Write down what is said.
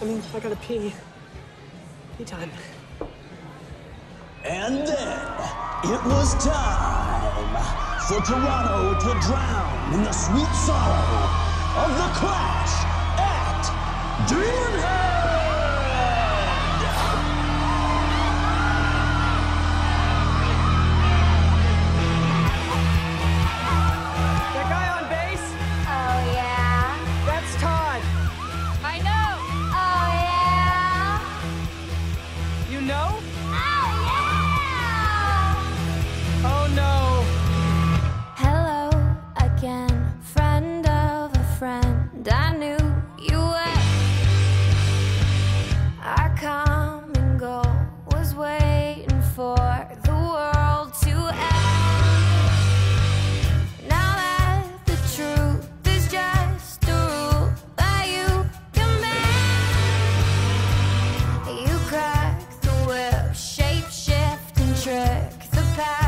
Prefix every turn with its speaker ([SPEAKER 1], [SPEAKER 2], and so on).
[SPEAKER 1] I gotta pee. Pee time.
[SPEAKER 2] And then it was time for Toronto to drown in the sweet sorrow of the crash at Demonhead!
[SPEAKER 1] That guy on base?
[SPEAKER 3] Oh, yeah?
[SPEAKER 1] That's Todd.
[SPEAKER 3] I know! Oh, yeah?
[SPEAKER 1] You know?
[SPEAKER 3] Oh, yeah!
[SPEAKER 1] Oh no.
[SPEAKER 3] Hello again, friend of a friend. I knew you were. Our common goal was waiting for the world to end. Now that the truth is just a rule that you can bend, you crack the whip, shape shift and trick the past.